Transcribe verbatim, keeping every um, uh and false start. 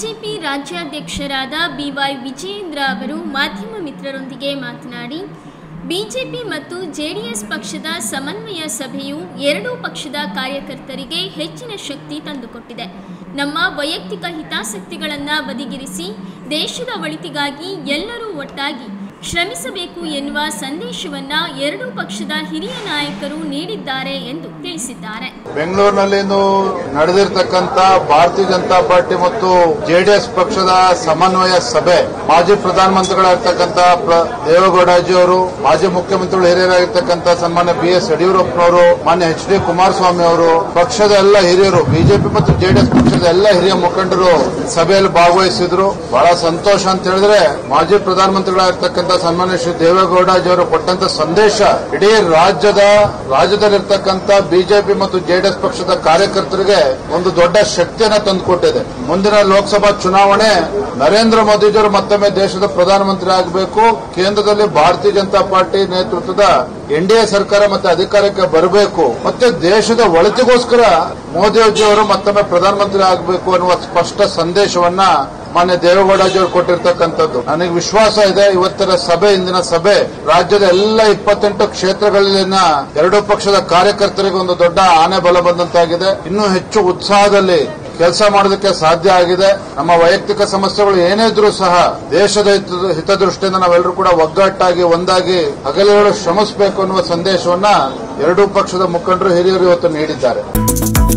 BJP ರಾಜ್ಯಾಧ್ಯಕ್ಷರಾದ B Y Vijayendra ಅವರು ಮಾಧ್ಯಮ ಮಿತ್ರರೊಂದಿಗೆ ಮಾತನಾಡಿ, ಬಿಜೆಪಿ ಮತ್ತು ಜೆಡಿಎಸ್ ಪಕ್ಷದ ಸಮನ್ವಯ ಸಭೆಯು ಎರಡೂ ಪಕ್ಷದ ಕಾರ್ಯಕರ್ತರಿಗೆ ಹೆಚ್ಚಿನ ಶಕ್ತಿ ತಂದುಕೊಟ್ಟಿದೆ. ನಮ್ಮ ವೈಯಕ್ತಿಕ ಹಿತಾಸಕ್ತಿಗಳನ್ನು ಬದಿಗಿರಿಸಿ ದೇಶದ ಒಳಿತಿಗಾಗಿ ಎಲ್ಲರೂ ಒಟ್ಟಾಗಿ ಶ್ರಮಿಸಬೇಕು ಎನ್ನುವ ಸಂದೇಶವನ್ನ ಎರಡೂ ಪಕ್ಷದ ಹಿರಿಯ ನಾಯಕರು ನೀಡಿದ್ದಾರೆ ಎಂದು ತಿಳಿಸಿದ್ದಾರೆ. ಬೆಂಗಳೂರಿನಲ್ಲಿ ನಡೆದಿರತಕ್ಕಂತ ಭಾರತೀಯ ಜನತಾ ಪಾರ್ಟಿ ಮತ್ತು ಜೆಡಿಎಸ್ ಪಕ್ಷದ ಸಮನ್ವಯ ಸಭೆ ಮಾಜಿ ಪ್ರಧಾನಮಂತ್ರಿಗಳಾಗಿರ್ತಕ್ಕಂಥ ದೇವೇಗೌಡಜಿ ಅವರು, ಮಾಜಿ ಮುಖ್ಯಮಂತ್ರಿಗಳು ಹಿರಿಯರಾಗಿರ್ತಕ್ಕಂಥ ಸನ್ಮಾನ್ಯ ಬಿ ಎಸ್ ಯಡಿಯೂರಪ್ಪನವರು, ಮಾನ್ಯ ಎಚ್ ಡಿ ಕುಮಾರಸ್ವಾಮಿ ಅವರು, ಪಕ್ಷದ ಎಲ್ಲ ಹಿರಿಯರು, ಬಿಜೆಪಿ ಮತ್ತು ಜೆಡಿಎಸ್ ಪಕ್ಷದ ಎಲ್ಲ ಹಿರಿಯ ಮುಖಂಡರು ಸಭೆಯಲ್ಲಿ ಭಾಗವಹಿಸಿದ್ರು. ಬಹಳ ಸಂತೋಷ ಅಂತ ಹೇಳಿದ್ರೆ, ಮಾಜಿ ಪ್ರಧಾನಮಂತ್ರಿಗಳಾಗಿರ್ತಕ್ಕಂಥ ಸನ್ಮಾನ್ಯ ಶ್ರೀ ದೇವೇಗೌಡಜಿ ಅವರು ಕೊಟ್ಟಂತ ಸಂದೇಶ ಇಡೀ ರಾಜ್ಯದ ರಾಜ್ಯದಲ್ಲಿರ್ತಕ್ಕಂಥ ಬಿಜೆಪಿ ಮತ್ತು ಜೆಡಿಎಸ್ ಪಕ್ಷದ ಕಾರ್ಯಕರ್ತರಿಗೆ ಒಂದು ದೊಡ್ಡ ಶಕ್ತಿಯನ್ನು ತಂದುಕೊಟ್ಟಿದೆ. ಮುಂದಿನ ಲೋಕಸಭಾ ಚುನಾವಣೆ ನರೇಂದ್ರ ಮೋದಿಜಿಯವರು ಮತ್ತೊಮ್ಮೆ ದೇಶದ ಪ್ರಧಾನಮಂತ್ರಿ ಆಗಬೇಕು, ಕೇಂದ್ರದಲ್ಲಿ ಭಾರತೀಯ ಜನತಾ ಪಾರ್ಟಿ ನೇತೃತ್ವದ ಎನ್ಡಿಎ ಸರ್ಕಾರ ಮತ್ತೆ ಅಧಿಕಾರಕ್ಕೆ ಬರಬೇಕು, ಮತ್ತೆ ದೇಶದ ಒಳಿತಿಗೋಸ್ಕರ ಮೋದಿಜಿಯವರು ಮತ್ತೊಮ್ಮೆ ಪ್ರಧಾನಮಂತ್ರಿ ಆಗಬೇಕು ಅನ್ನುವ ಸ್ಪಷ್ಟ ಸಂದೇಶವನ್ನ ಮಾನ್ಯ ದೇವೇಗೌಡಜಿ ಅವರು ಕೊಟ್ಟಿರ್ತಕ್ಕಂಥದ್ದು. ನನಗೆ ವಿಶ್ವಾಸ ಇದೆ, ಇವತ್ತಿನ ಸಭೆ, ಇಂದಿನ ಸಭೆ ರಾಜ್ಯದ ಎಲ್ಲ ಇಪ್ಪತ್ತೆಂಟು ಕ್ಷೇತ್ರಗಳಲ್ಲಿನ ಎರಡೂ ಪಕ್ಷದ ಕಾರ್ಯಕರ್ತರಿಗೆ ಒಂದು ದೊಡ್ಡ ಆನೆ ಬಲ ಬಂದಂತಾಗಿದೆ. ಇನ್ನೂ ಹೆಚ್ಚು ಉತ್ಸಾಹದಲ್ಲಿ ಕೆಲಸ ಮಾಡೋದಕ್ಕೆ ಸಾಧ್ಯ ಆಗಿದೆ. ನಮ್ಮ ವೈಯಕ್ತಿಕ ಸಮಸ್ಯೆಗಳು ಏನೇ ಇದ್ರೂ ಸಹ ದೇಶದ ಹಿತದೃಷ್ಟಿಯಿಂದ ನಾವೆಲ್ಲರೂ ಕೂಡ ಒಗ್ಗಟ್ಟಾಗಿ ಒಂದಾಗಿ ಹಗಲಿರುಳು ಶ್ರಮಿಸಬೇಕು ಅನ್ನುವ ಸಂದೇಶವನ್ನ ಎರಡೂ ಪಕ್ಷದ ಮುಖಂಡರು ಹಿರಿಯರು ಇವತ್ತು ನೀಡಿದ್ದಾರೆ.